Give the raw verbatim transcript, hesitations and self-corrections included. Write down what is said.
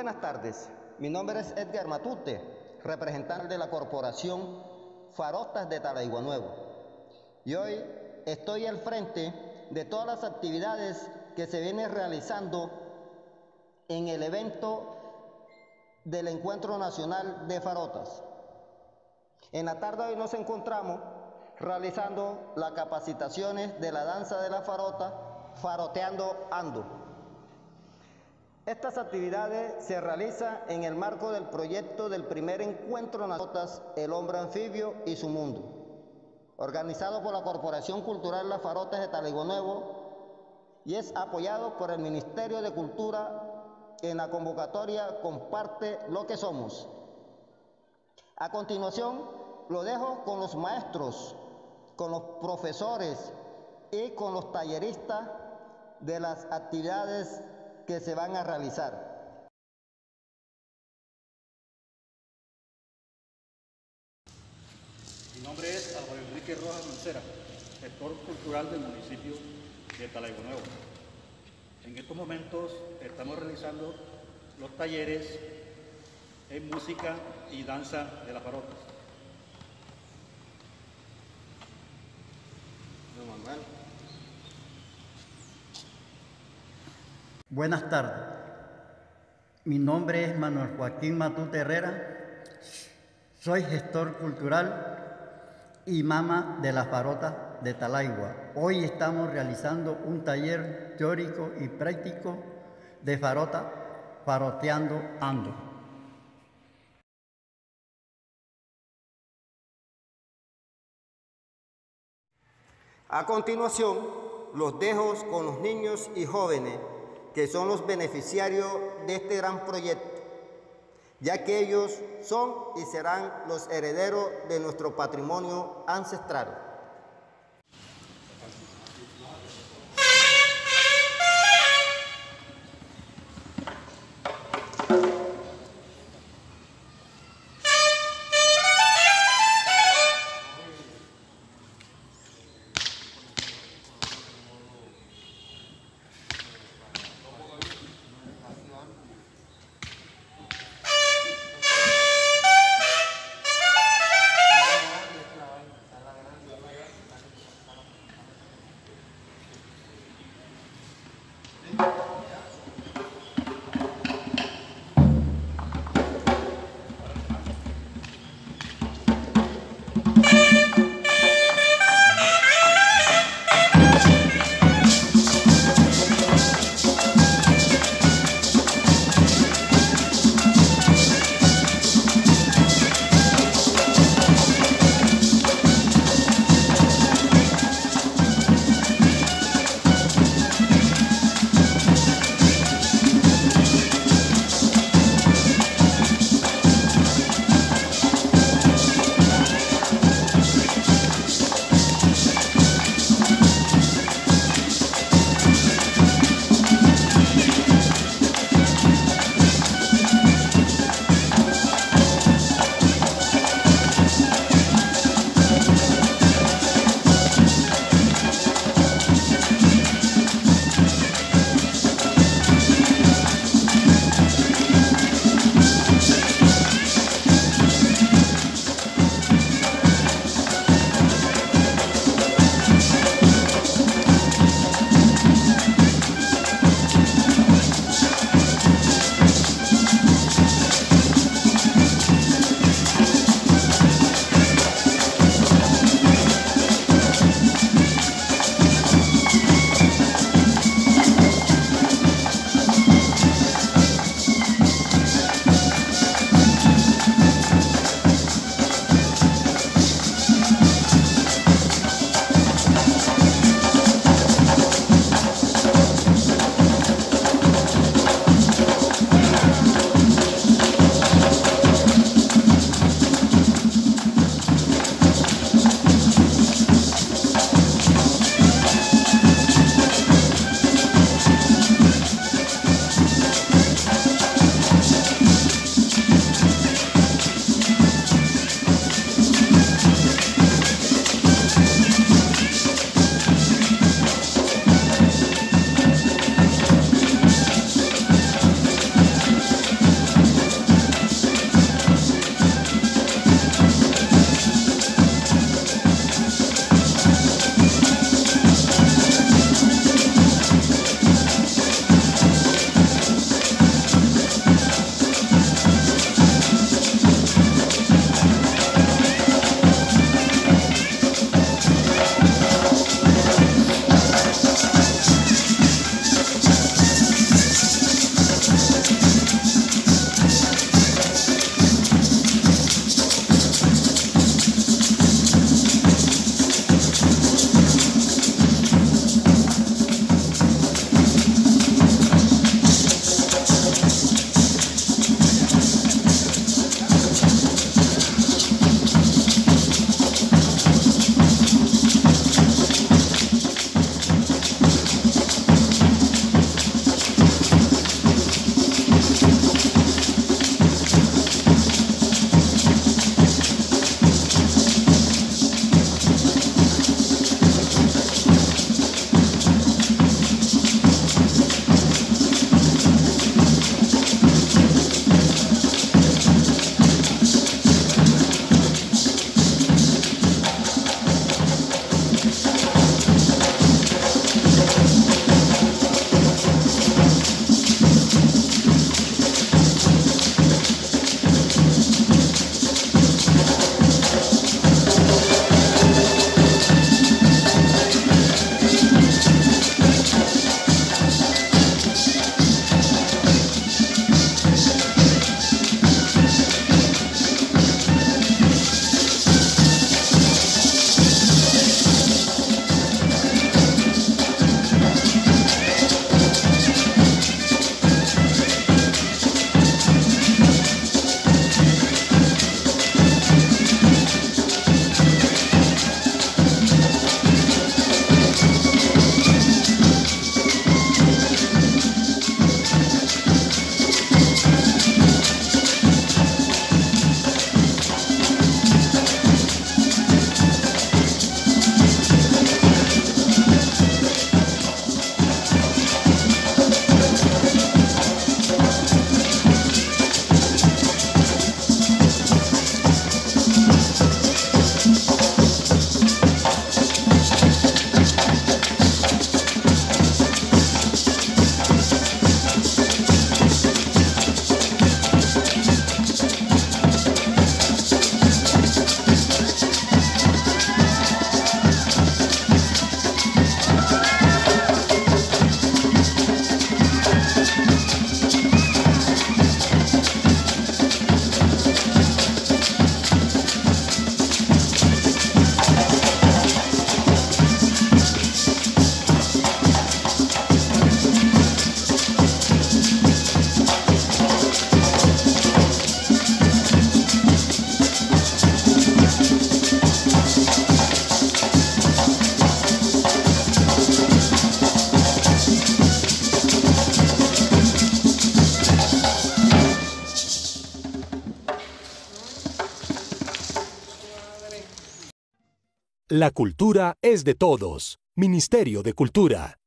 buenas tardes, mi nombre es Edgar Matute, representante de la Corporación Farotas de Talaigua Nuevo. Y hoy estoy al frente de todas las actividades que se vienen realizando en el evento del Encuentro Nacional de Farotas. En la tarde de hoy nos encontramos realizando las capacitaciones de la danza de la farota, Faroteando Ando. Estas actividades se realizan en el marco del proyecto del primer Encuentro Nacional de Farotas, El Hombre Anfibio y su Mundo, organizado por la Corporación Cultural Las Farotas de Talaigua Nuevo y es apoyado por el Ministerio de Cultura en la convocatoria Comparte lo que somos. A continuación, lo dejo con los maestros, con los profesores y con los talleristas de las actividades que se van a realizar. Mi nombre es Álvaro Enrique Rojas Mancera, gestor cultural del municipio de Talaigua Nuevo. En estos momentos estamos realizando los talleres en música y danza de las farotas. Don Manuel. Buenas tardes. Mi nombre es Manuel Joaquín Matute Herrera. Soy gestor cultural y mama de las farotas de Talaigua. Hoy estamos realizando un taller teórico y práctico de farota, faroteando ando. A continuación, los dejo con los niños y jóvenes que son los beneficiarios de este gran proyecto, ya que ellos son y serán los herederos de nuestro patrimonio ancestral. La cultura es de todos. Ministerio de Cultura.